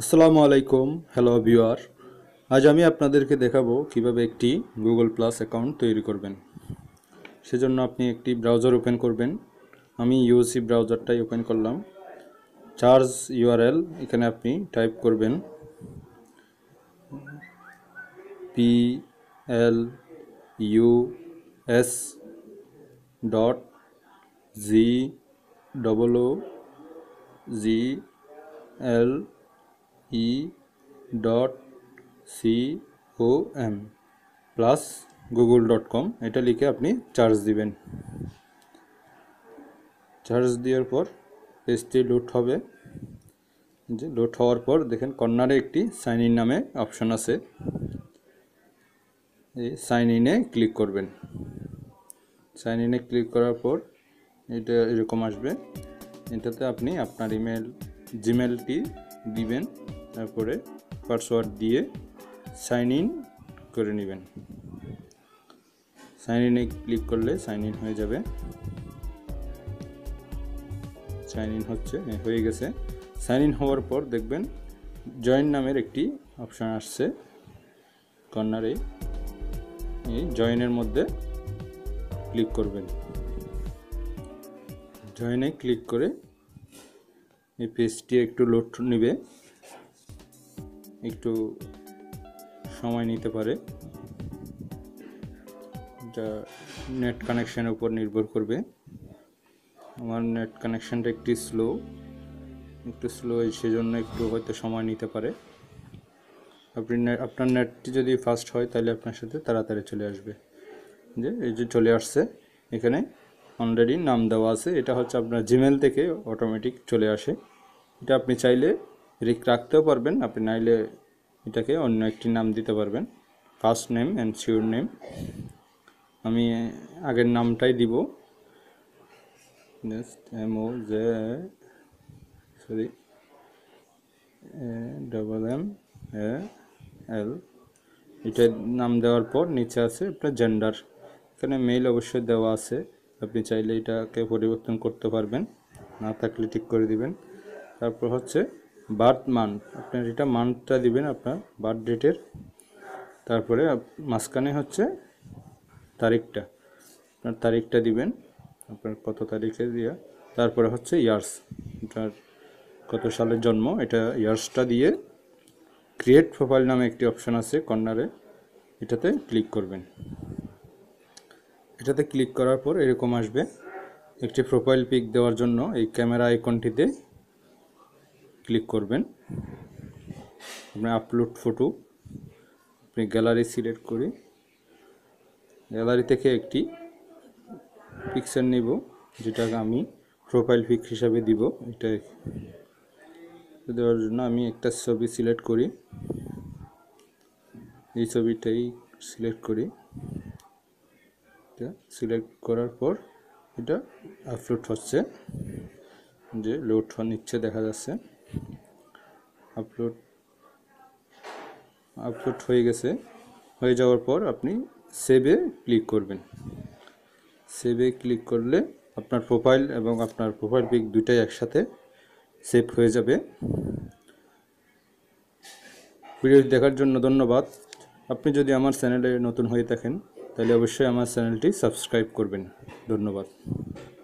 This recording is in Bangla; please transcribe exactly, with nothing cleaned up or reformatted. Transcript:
আসসালামু আলাইকুম, হ্যালো ভিউয়ার। আজ আমি আপনাদেরকে দেখাবো কিভাবে একটি গুগল প্লাস অ্যাকাউন্ট তৈরি করবেন। সেজন্য আপনি একটি ব্রাউজার ওপেন করবেন। আমি ইউসি ব্রাউজারটাই ওপেন করলাম। চার্জ ইউআরএল এখানে আপনি টাইপ করবেন P L U S dot G double O G L E dot C O M plus Google dot com এটা লিখে আপনি চার্জ দিবেন। চার্জ দেওয়ার পর পেজটি লোড হবে। যে লোড হওয়ার পর দেখেন কর্নারে একটি সাইন ইন নামে অপশন আছে, এই সাইন ইনে ক্লিক করবেন। সাইন ইনে ক্লিক করার পর এটা এরকম আসবে। এটাতে আপনি আপনার ইমেল জিমেলটি দিবেন, তারপরে পাসওয়ার্ড দিয়ে সাইন ইন করে নেবেন। সাইন ইনে ক্লিক করলে সাইন ইন হয়ে যাবে। সাইন ইন হচ্ছে, হয়ে গেছে। সাইন ইন হওয়ার পর দেখবেন জয়েন নামের একটি অপশান আসছে কর্নারে। এই জয়েনের মধ্যে ক্লিক করবেন। জয়েনে ক্লিক করে এই পেজটি একটু লোড নেবে, একটু সময় নিতে পারে। এটা নেট কানেকশনের উপর নির্ভর করবে। আমার নেট কানেকশনটা একটু স্লো একটু স্লো সেজন্য একটু হয়তো সময় নিতে পারে। আপনি আপনার নেটটি যদি ফাস্ট হয় তাহলে আপনার সাথে তাড়াতাড়ি চলে আসবে। যে এই যে চলে আসছে, এখানে অলরেডি নাম দেওয়া আছে। এটা হচ্ছে আপনার জিমেল থেকে অটোমেটিক চলে আসে। এটা আপনি চাইলে রিক রাখতেও পারবেন, আপনি নাইলে এটাকে অন্য একটি নাম দিতে পারবেন, first name and surname. আমি আগের নামটাই দিব, just M O J sorry double M A L. এটার নাম দেওয়ার পর নিচে আছে আপনার জেন্ডার। এখানে মেল অবশ্যই দেওয়া আছে, আপনি চাইলে এটাকে পরিবর্তন করতে পারবেন, না থাকলে ঠিক করে দিবেন। তারপর হচ্ছে বার্থ মান্থ, আপনার এটা মান্থটা দিবেন আপনার বার্থ ডেটের। তারপরে মাঝখানে হচ্ছে তারিখটা, আপনার তারিখটা দিবেন, আপনার কত তারিখে দিয়া। তারপরে হচ্ছে ইয়ার্স, আপনার কত সালের জন্ম, এটা ইয়ার্সটা দিয়ে ক্রিয়েট প্রোফাইল নামে একটি অপশান আছে কর্নারে, এটাতে ক্লিক করবেন। এটাতে ক্লিক করার পর এরকম আসবে। একটি প্রোফাইল পিক দেওয়ার জন্য এই ক্যামেরা আইকনটিতে ক্লিক করবেন। আপনি আপলোড ফটো, আপনি গ্যালারি সিলেক্ট করি, গ্যালারি থেকে একটি পিকচার নিব, যেটাকে আমি প্রোফাইল পিক হিসাবে দিব। এটা দেওয়ার জন্য আমি একটা ছবি সিলেক্ট করি, এই ছবিটাই সিলেক্ট করি। এটা সিলেক্ট করার পর এটা আপলোড হচ্ছে, যে লোড নিচ্ছে দেখা যাচ্ছে। আপলোড আপলোড হয়ে গেছে। হয়ে যাওয়ার পর আপনি সেভে ক্লিক করবেন। সেভে ক্লিক করলে আপনার প্রোফাইল এবং আপনার প্রোফাইল পিক দুটাই একসাথে সেভ হয়ে যাবে। ভিডিও দেখার জন্য ধন্যবাদ। আপনি যদি আমার চ্যানেলে নতুন হয়ে থাকেন তাহলে অবশ্যই আমার চ্যানেলটি সাবস্ক্রাইব করবেন। ধন্যবাদ।